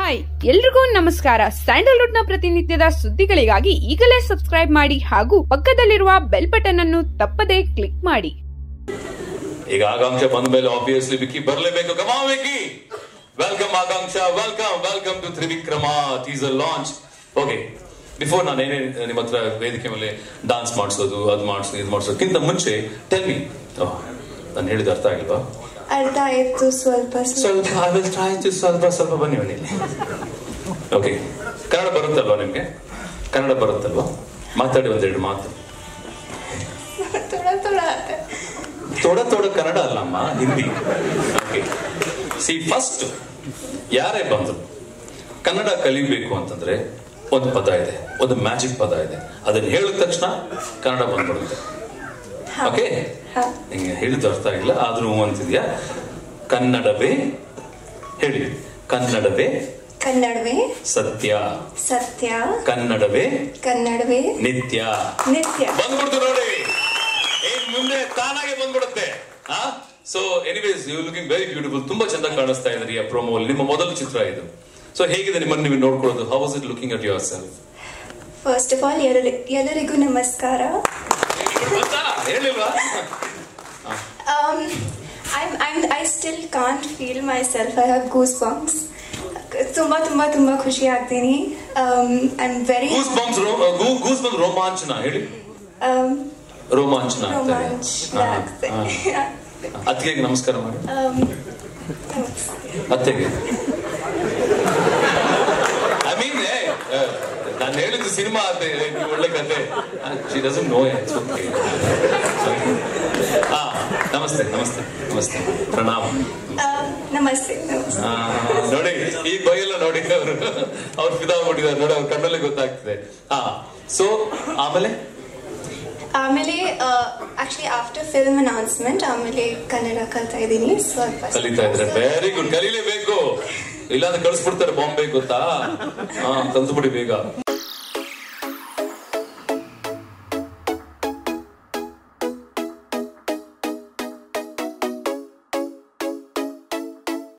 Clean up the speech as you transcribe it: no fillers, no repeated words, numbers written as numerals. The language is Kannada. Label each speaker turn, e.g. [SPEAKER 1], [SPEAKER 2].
[SPEAKER 1] ಹಾಯ್ ಎಲ್ರಿಗೂ ನಮಸ್ಕಾರ. ಸ್ಯಾಂಡಲ್ವುಡ್ ನ ಪ್ರತಿನಿತ್ಯದ ಸುದ್ದಿಗಳಿಗಾಗಿ ಈಗಲೇ ಸಬ್ಸ್ಕ್ರೈಬ್ ಮಾಡಿ ಹಾಗೂ ಪಕ್ಕದಲ್ಲಿರುವ ಬೆಲ್ ಬಟನ್ ಅನ್ನು ತಪ್ಪದೇ ಕ್ಲಿಕ್ ಮಾಡಿ.
[SPEAKER 2] ಈಗ ಆಕಾಂಕ್ಷ ಬಂದ ಮೇಲೆ ಆಬ್ವಿಯಸ್ಲಿ ವಿಕ್ಕಿ ಬರಲೇಬೇಕು. Come on Vicky, welcome Akanksha, welcome to Trivikrama teaser launch. Okay, before ನಾನು ಏನೇ ನಿಮ್ಮ ಹತ್ರ ವೇದಿಕೆ ಮೇಲೆ ಡಾನ್ಸ್ ಮಾಡಿಸೋದು, ಅದು ಮಾಡಿಸೋದು, ಇದು ಮಾಡಿಸೋದಕ್ಕಿಂತ ಮುಂಚೆ ಟೆಲ್ ಮಿ, ನಾನು ಹೇಳಿದ ಅರ್ಥ ಆಗಿಲ್ವಾ?
[SPEAKER 3] ಅರ್ಥ ಆಯ್ತು ಸ್ವಲ್ಪ
[SPEAKER 2] ಸ್ವಲ್ಪ ಬನ್ನಿ ಮನೇಲಿ. ಓಕೆ, ಕನ್ನಡ ಬರುತ್ತಲ್ವಾ ನಿಮ್ಗೆ? ಕನ್ನಡ ಬರುತ್ತಲ್ವಾ? ಮಾತಾಡಿ ಒಂದೆರಡು ಮಾತು. ಥೋಡ ಕನ್ನಡ ಅಲ್ಲಮ್ಮ, ಹಿಂದಿ. ಓಕೆ, ಸಿ ಫಸ್ಟ್ ಯಾರೇ ಬಂದ್ರು ಕನ್ನಡ ಕಲಿಬೇಕು ಅಂತಂದ್ರೆ ಒಂದು ಪದ ಇದೆ, ಒಂದು ಮ್ಯಾಜಿಕ್ ಪದ ಇದೆ. ಅದನ್ನ ಹೇಳಿದ ತಕ್ಷಣ ಕನ್ನಡ ಬಂದ್ಬಿಡುತ್ತೆ. ಓಕೆ, ನಿಂಗೆ ಹೇಳಿದ್ದು ಅರ್ಥ ಆಗಿಲ್ಲ ಆದ್ರೂ ಅಂತಿದ್ಯಾ? ಕನ್ನಡವೇ ಹೇಳಿ. ಕನ್ನಡವೇ ಸತ್ಯ, ಕನ್ನಡವೇ ನಿತ್ಯ. ಬಂದ್ಬಿಡ್ತು ನೋಡಿ, ಏನ್ ಮುಂದೆ ತಾನಾಗೆ ಬಂದ್ಬಿಡುತ್ತೆ. So anyways, you looking very beautiful. ತುಂಬಾ ಚಂದ ಕಾಣಿಸ್ತಾ ಇದ್ರಿ ಆ ಪ್ರೊಮೋ. ನಿಮ್ಮ ಮೊದಲ ಚಿತ್ರ ಇದು. ಸೊ ಹೇಗಿದೆ ನಿಮ್ಮನ್ನು ನೀವು ನೋಡ್ಕೊಳ್ಳೋದು? How was it looking at yourself?
[SPEAKER 3] First of all ಎಲ್ಲರಿಗೂ ನಮಸ್ಕಾರ.
[SPEAKER 2] ಹೇಳಿಲ್ವಾ?
[SPEAKER 3] I still can't feel myself. I have goosebumps. ತುಂಬಾ ಖುಷಿ ಆಗ್ತೀನಿ. I'm very
[SPEAKER 2] goosebumps ರೋಮಾಂಚನ ಹೇಳಿ. ರೋಮಾಂಚನ ಆಗ್ತದೆ. ಅತ್ತಿಗೆ ನಮಸ್ಕಾರ ಮಾಡಿ. ಅತ್ತಿಗೆ ಐ ಮೀನ್ ನಾನು ಹೇಳಿದ್ದು ಸಿನಿಮಾ ಅತ್ತೆ, ಒಳ್ಳೆ ಕತೆ. She doesn't know. ನಮಸ್ತೆ ಪ್ರಣಾಮ್.
[SPEAKER 3] ನಮಸ್ತೆ.
[SPEAKER 2] ನೋಡಿ ಈ ಬೈಯೆಲ್ಲ ನೋಡಿ, ಅವ್ರು ಫಿದಾ ಮಾಡಿದ್ದಾರೆ ನೋಡಿ, ಅವ್ರ ಕಣ್ಣಲ್ಲಿ ಗೊತ್ತಾಗ್ತಿದೆ. ಸೊ ಆಮೇಲೆ
[SPEAKER 3] ಆಕ್ಚುಲಿ ಆಫ್ಟರ್ ಫಿಲ್ಮ್ ಅನೌನ್ಸ್ಮೆಂಟ್ ಆಮೇಲೆ ಕನ್ನಡ ಕಲಿತಾ ಇದ್ದೀನಿ. ಸ್ವಲ್ಪ
[SPEAKER 2] ಕಲಿತಾ ಇದ್ರೆ ವೆರಿ ಗುಡ್. ಕಲೀಲೇಬೇಕು, ಇಲ್ಲಾಂದ್ರೆ ಕಳಿಸ್ಬಿಡ್ತಾರೆ ಬಾಂಬೆ, ಗೊತ್ತಾ? ಕಲ್ತ್ಬಿಡಿ ಬೇಗ.